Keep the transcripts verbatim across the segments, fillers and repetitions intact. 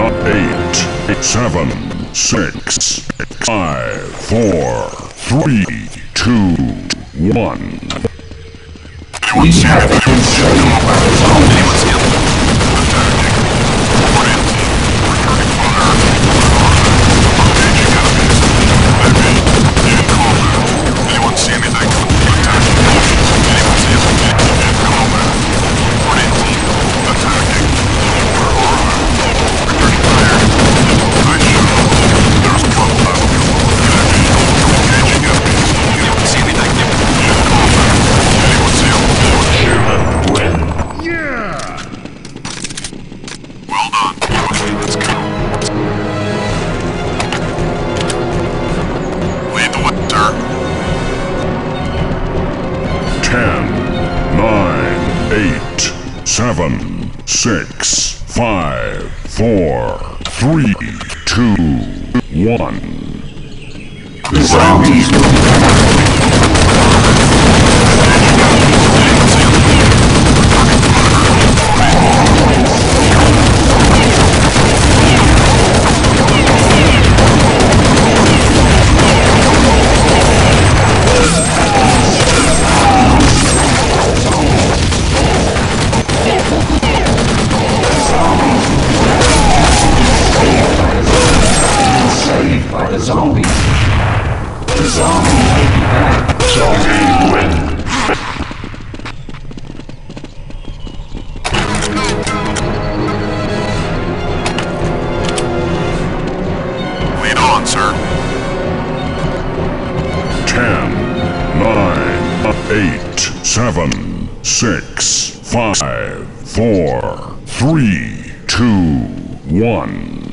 eight, seven, six, five, four, three, two, one. We have been enslaved by the zombies. Seven, six, five, four, three, two, one. The zombies will be back. Zombies. The zombies will be back. Zombies win. Lead on, sir. Ten, nine, eight, seven, six, five, four, three, two, one.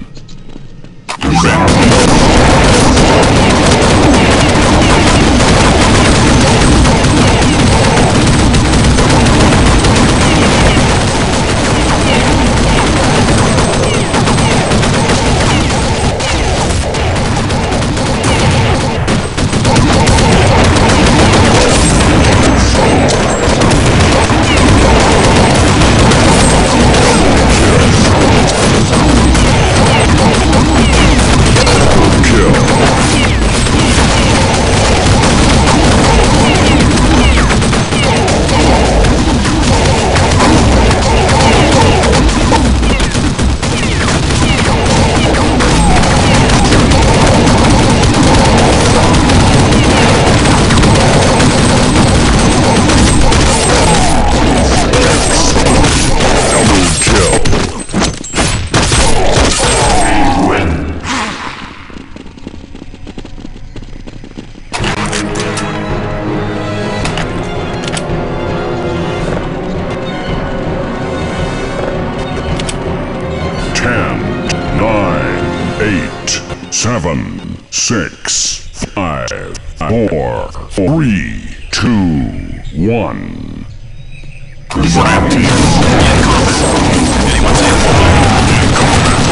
Seven, six, five, four, three, two, one. Zombies. Anyone see it?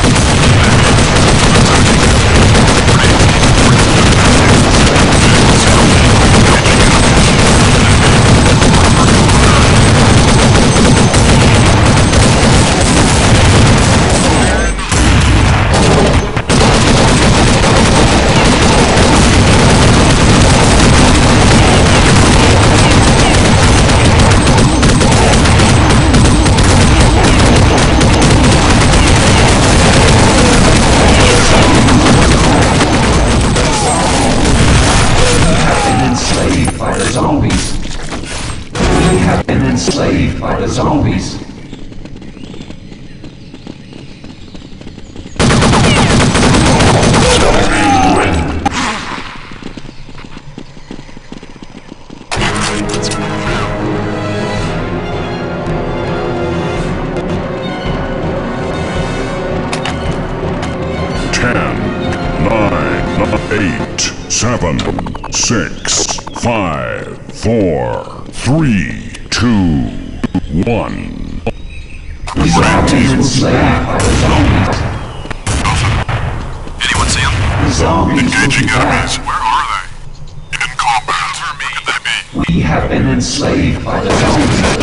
We have been enslaved by the zombies. Ten, nine, eight, seven, six, five, four, three, two, one. We have been enslaved by the zombies. Anyone see them? The zombies will Engaging be enemies. back. Where are they? In combat. For me. Could they be? We have been enslaved by the zombies.